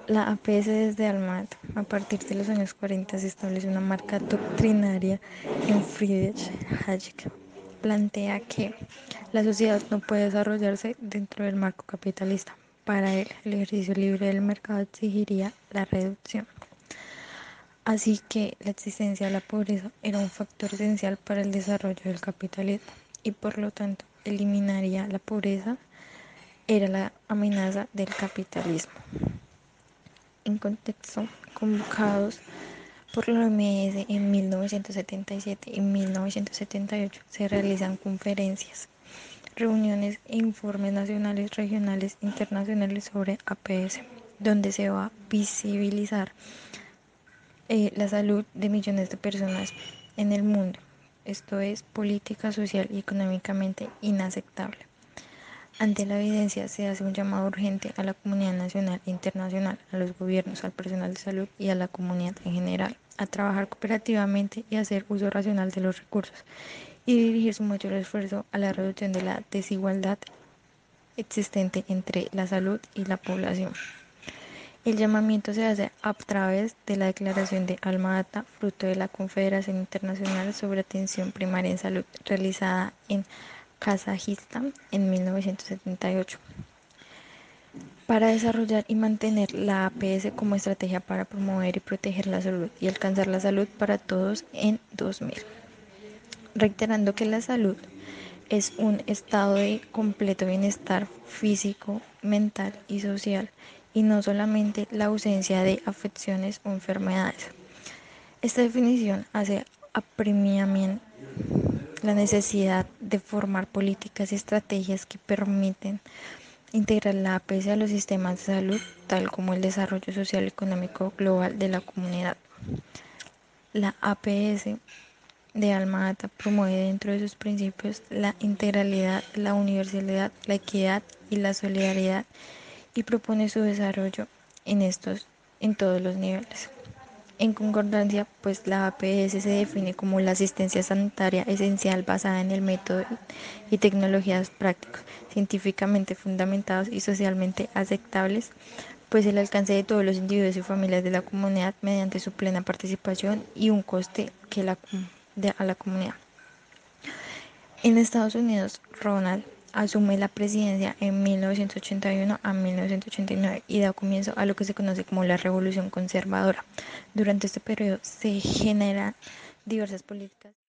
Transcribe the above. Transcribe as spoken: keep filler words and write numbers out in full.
La A P S desde Almat, a partir de los años cuarenta, se establece una marca doctrinaria en Friedrich Hayek. Plantea que la sociedad no puede desarrollarse dentro del marco capitalista. Para él, el ejercicio libre del mercado exigiría la reducción. Así que la existencia de la pobreza era un factor esencial para el desarrollo del capitalismo y por lo tanto eliminaría la pobreza, era la amenaza del capitalismo. En contexto, convocados por la O M S en mil novecientos setenta y siete y mil novecientos setenta y ocho, se realizan conferencias, reuniones e informes nacionales, regionales e internacionales sobre A P S, donde se va a visibilizar eh, la salud de millones de personas en el mundo. Esto es política, social y económicamente inaceptable. Ante la evidencia se hace un llamado urgente a la comunidad nacional e internacional, a los gobiernos, al personal de salud y a la comunidad en general, a trabajar cooperativamente y hacer uso racional de los recursos y dirigir su mayor esfuerzo a la reducción de la desigualdad existente entre la salud y la población. El llamamiento se hace a través de la declaración de Alma Ata, fruto de la Confederación Internacional sobre Atención Primaria en Salud, realizada en Kazajistán en mil novecientos setenta y ocho, para desarrollar y mantener la A P S como estrategia para promover y proteger la salud y alcanzar la salud para todos en dos mil, reiterando que la salud es un estado de completo bienestar físico, mental y social, y no solamente la ausencia de afecciones o enfermedades. Esta definición hace apremiante la necesidad de formar políticas y estrategias que permiten integrar la A P S a los sistemas de salud, tal como el desarrollo social y económico global de la comunidad. La A P S de Alma Ata promueve dentro de sus principios la integralidad, la universalidad, la equidad y la solidaridad, y propone su desarrollo en estos en todos los niveles. En concordancia, pues la A P S se define como la asistencia sanitaria esencial basada en el método y tecnologías prácticos, científicamente fundamentados y socialmente aceptables, pues el alcance de todos los individuos y familias de la comunidad mediante su plena participación y un coste que la, de, a la comunidad. En Estados Unidos, Ronald asume la presidencia en mil novecientos ochenta y uno a mil novecientos ochenta y nueve y da comienzo a lo que se conoce como la Revolución Conservadora. Durante este periodo se generan diversas políticas